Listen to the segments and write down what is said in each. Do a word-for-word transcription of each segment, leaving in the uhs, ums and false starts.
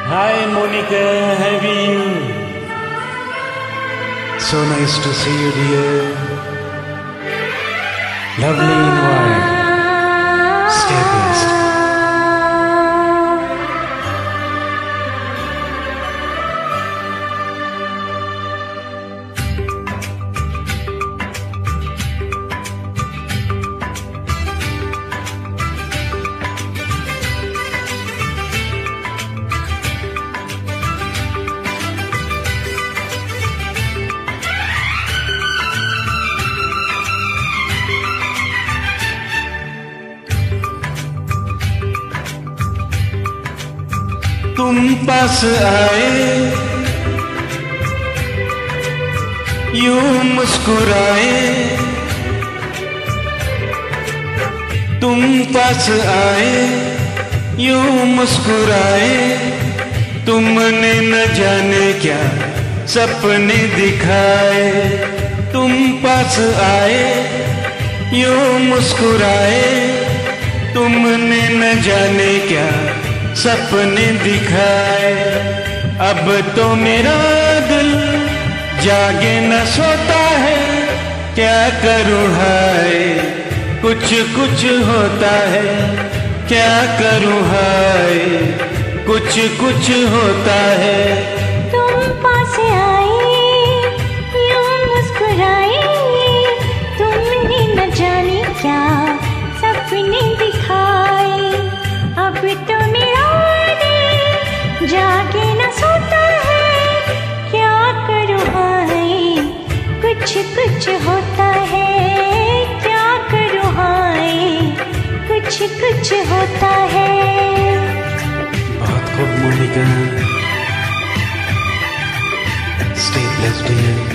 Hi Monica, how are you? So nice to see you, dear. Lovely and warm. Stay blessed. तुम पास आए, यूं मुस्कुराए, तुम पास आए, यूं मुस्कुराए, तुमने न जाने क्या सपने दिखाए। तुम पास आए, यूं मुस्कुराए, तुमने न जाने क्या सपने दिखाए। अब तो मेरा दिल जागे न सोता है, क्या करूँ हाय कुछ कुछ होता है, क्या करूँ हाय कुछ कुछ होता है। तुम पास आए, यूं मुस्कुराए, तुमने न जाने क्या सपने दिखाए। अब तो मेरा जागे न सोता है, क्या करूँ हाय कुछ कुछ होता है, क्या करूँ हाय कुछ कुछ होता है। बहुत खूब मोनिका। Stay blessed, dear.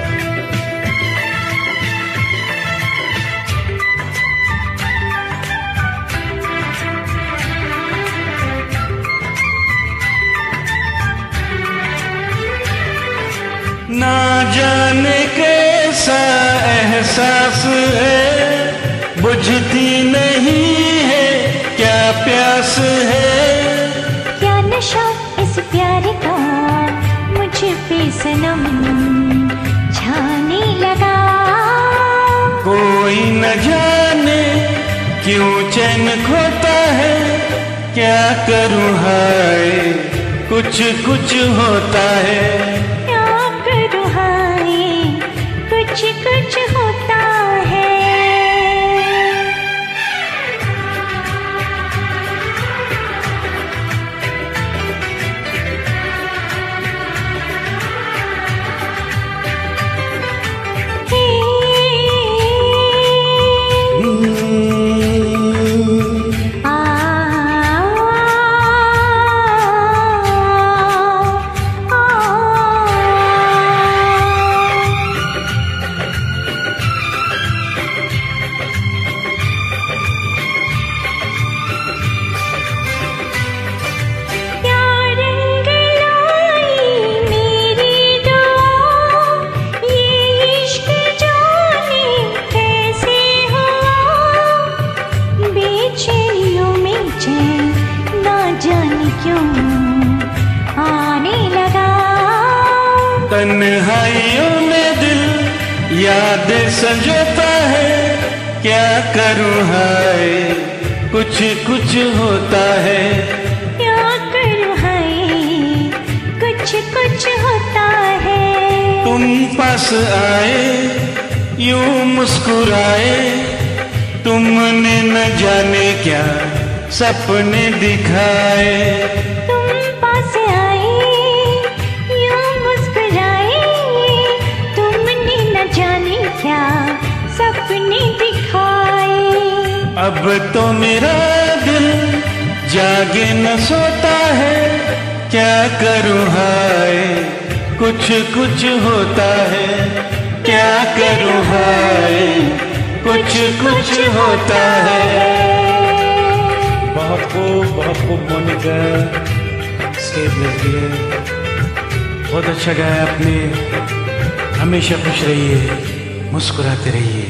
ना जाने कैसा एहसास है, बुझती नहीं है क्या प्यास है। क्या नशा इस प्यार का मुझ पे सनम छाने लगा। कोई न जाने क्यों चैन खोता है, क्या करूँ हाय कुछ कुछ होता है। कुछ कुछ होता है। तन्हाइयों में दिल यादें संजोता है, क्या करूँ हाय कुछ कुछ होता है। क्या करूँ हाय कुछ कुछ होता है। तुम पास आए, यूं मुस्कुराए, तुमने न जाने क्या सपने दिखाए। तुम पास आए, क्या सपने दिखाए। अब तो मेरा दिल जागे न सोता है, क्या करूँ हाय कुछ कुछ होता है, क्या करूँ हाय कुछ कुछ होता है। बहुत खूब बहुत खूब मोनिका। Stay blessed, dear. बहुत अच्छा गाया आपने। हमेशा खुश रहिए, मुस्कुराते रहिए।